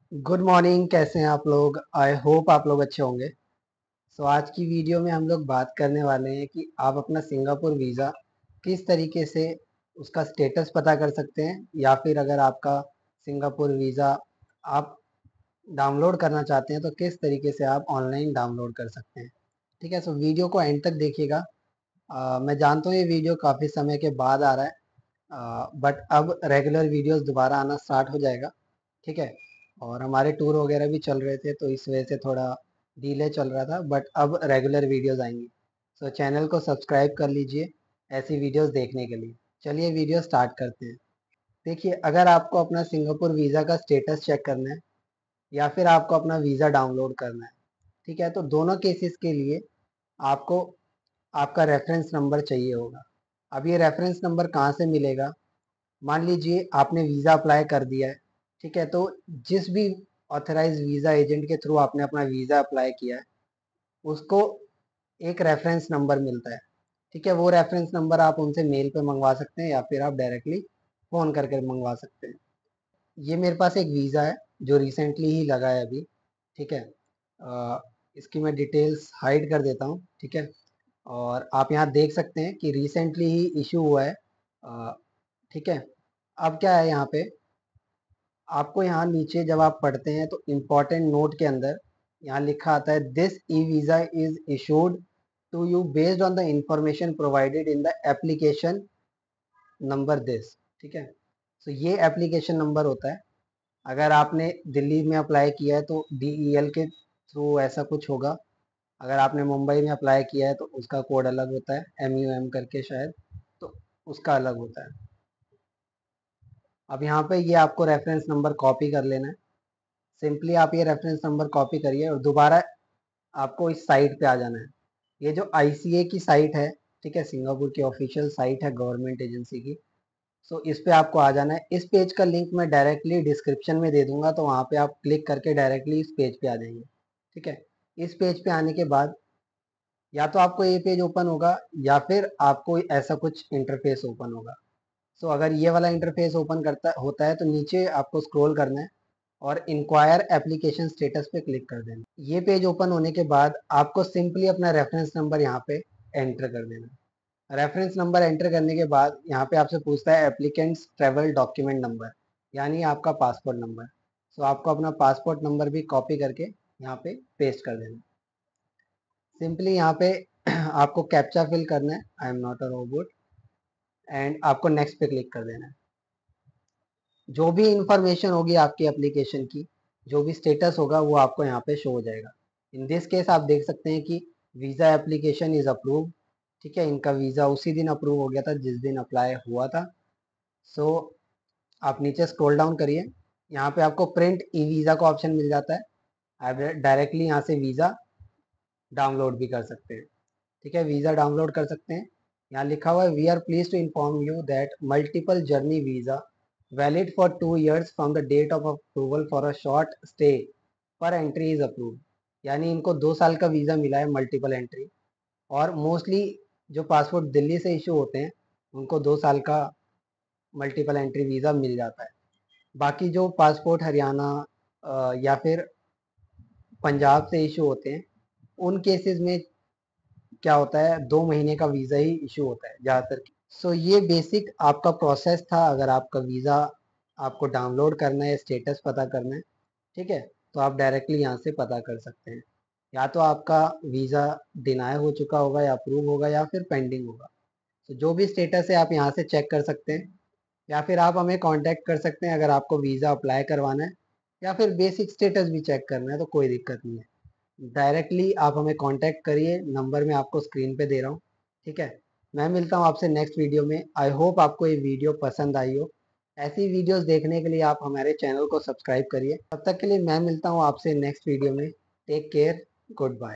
Good morning. कैसे हैं आप लोग? आई होप आप लोग अच्छे होंगे। आज की वीडियो में हम लोग बात करने वाले हैं कि आप अपना सिंगापुर वीज़ा किस तरीके से उसका स्टेटस पता कर सकते हैं, या फिर अगर आपका सिंगापुर वीज़ा आप डाउनलोड करना चाहते हैं तो किस तरीके से आप ऑनलाइन डाउनलोड कर सकते हैं। ठीक है, वीडियो को एंड तक देखिएगा। मैं जानता हूँ ये वीडियो काफ़ी समय के बाद आ रहा है, बट अब रेगुलर वीडियोस दोबारा आना स्टार्ट हो जाएगा। ठीक है, और हमारे टूर वगैरह भी चल रहे थे तो इस वजह से थोड़ा डिले चल रहा था, बट अब रेगुलर वीडियोस आएंगी। चैनल को सब्सक्राइब कर लीजिए ऐसी वीडियोस देखने के लिए। चलिए वीडियो स्टार्ट करते हैं। देखिए, अगर आपको अपना सिंगापुर वीज़ा का स्टेटस चेक करना है या फिर आपको अपना वीज़ा डाउनलोड करना है, ठीक है, तो दोनों केसेस के लिए आपको आपका रेफरेंस नंबर चाहिए होगा। अब ये रेफरेंस नंबर कहाँ से मिलेगा? मान लीजिए आपने वीज़ा अप्लाई कर दिया है, ठीक है, तो जिस भी ऑथराइज वीज़ा एजेंट के थ्रू आपने अपना वीज़ा अप्लाई किया है, उसको एक रेफरेंस नंबर मिलता है। ठीक है, वो रेफरेंस नंबर आप उनसे मेल पे मंगवा सकते हैं या फिर आप डायरेक्टली फ़ोन करके मंगवा सकते हैं। ये मेरे पास एक वीज़ा है जो रिसेंटली ही लगा है अभी। ठीक है, इसकी मैं डिटेल्स हाइड कर देता हूँ। ठीक है, और आप यहाँ देख सकते हैं कि रिसेंटली ही इशू हुआ है। ठीक है, अब क्या है यहाँ पे, आपको यहाँ नीचे जब आप पढ़ते हैं तो इम्पोर्टेंट नोट के अंदर यहाँ लिखा आता है, this e visa is issued to you based on the information provided in the application number this. ठीक है, ये एप्लीकेशन नंबर होता है। अगर आपने दिल्ली में अप्लाई किया है तो DEL के थ्रू ऐसा कुछ होगा। अगर आपने मुंबई में अप्लाई किया है तो उसका कोड अलग होता है, MUM करके शायद, तो उसका अलग होता है। अब यहाँ पे ये आपको रेफरेंस नंबर कॉपी कर लेना है। सिंपली आप ये रेफरेंस नंबर कॉपी करिए और दोबारा आपको इस साइट पे आ जाना है। ये जो ICA की साइट है, ठीक है, सिंगापुर की ऑफिशियल साइट है गवर्नमेंट एजेंसी की। इस पे आपको आ जाना है। इस पेज का लिंक मैं डायरेक्टली डिस्क्रिप्शन में दे दूंगा, तो वहाँ पे आप क्लिक करके डायरेक्टली इस पेज पे आ जाएंगे। ठीक है, इस पेज पे आने के बाद या तो आपको ये पेज ओपन होगा या फिर आपको ऐसा कुछ इंटरफेस ओपन होगा। अगर ये वाला इंटरफेस ओपन करता होता है तो नीचे आपको स्क्रॉल करना है और इंक्वायर एप्लीकेशन स्टेटस पे क्लिक कर देना। ये पेज ओपन होने के बाद आपको सिंपली अपना रेफरेंस नंबर यहाँ पे एंटर कर देना। रेफरेंस नंबर एंटर करने के बाद यहाँ पे आपसे पूछता है एप्लीकेंट्स ट्रेवल डॉक्यूमेंट नंबर, यानी आपका पासपोर्ट नंबर। आपको अपना पासपोर्ट नंबर भी कॉपी करके यहाँ पे पेस्ट कर देना। सिंपली यहाँ पे आपको कैप्चा फिल करना है, I am not a robot, and आपको नेक्स्ट पे क्लिक कर देना है। जो भी इंफॉर्मेशन होगी आपकी एप्लीकेशन की, जो भी स्टेटस होगा वो आपको यहाँ पे शो हो जाएगा। इन दिस केस आप देख सकते हैं कि वीज़ा एप्लीकेशन इज़ अप्रूव। ठीक है, इनका वीज़ा उसी दिन अप्रूव हो गया था जिस दिन अप्लाई हुआ था। सो आप नीचे स्क्रॉल डाउन करिए, यहाँ पे आपको प्रिंट ई वीज़ा का ऑप्शन मिल जाता है। आप डायरेक्टली यहाँ से वीज़ा डाउनलोड भी कर सकते हैं। ठीक है, वीज़ा डाउनलोड कर सकते हैं। यहाँ लिखा हुआ है, we are please to inform you that multiple journey visa valid for 2 years from the date of approval for a short stay per entry is approve. यानी इनको 2 साल का वीज़ा मिला है मल्टीपल एंट्री, और मोस्टली जो पासपोर्ट दिल्ली से इशू होते हैं उनको 2 साल का मल्टीपल एंट्री वीज़ा मिल जाता है। बाकी जो पासपोर्ट हरियाणा या फिर पंजाब से इशू होते हैं, उन केसेस में क्या होता है, 2 महीने का वीज़ा ही इशू होता है ज़्यादातर। ये बेसिक आपका प्रोसेस था। अगर आपका वीज़ा आपको डाउनलोड करना है, स्टेटस पता करना है, ठीक है, तो आप डायरेक्टली यहाँ से पता कर सकते हैं। या तो आपका वीज़ा डिनाई हो चुका होगा या अप्रूव होगा या फिर पेंडिंग होगा। जो भी स्टेटस है आप यहाँ से चेक कर सकते हैं, या फिर आप हमें कांटेक्ट कर सकते हैं अगर आपको वीज़ा अप्लाई करवाना है या फिर बेसिक स्टेटस भी चेक करना है तो कोई दिक्कत नहीं है। डायरेक्टली आप हमें कांटेक्ट करिए, नंबर मैं आपको स्क्रीन पे दे रहा हूँ। ठीक है, मैं मिलता हूँ आपसे नेक्स्ट वीडियो में। आई होप आपको ये वीडियो पसंद आई हो। ऐसी वीडियोस देखने के लिए आप हमारे चैनल को सब्सक्राइब करिए। तब तक के लिए मैं मिलता हूँ आपसे नेक्स्ट वीडियो में। Take care, good bye.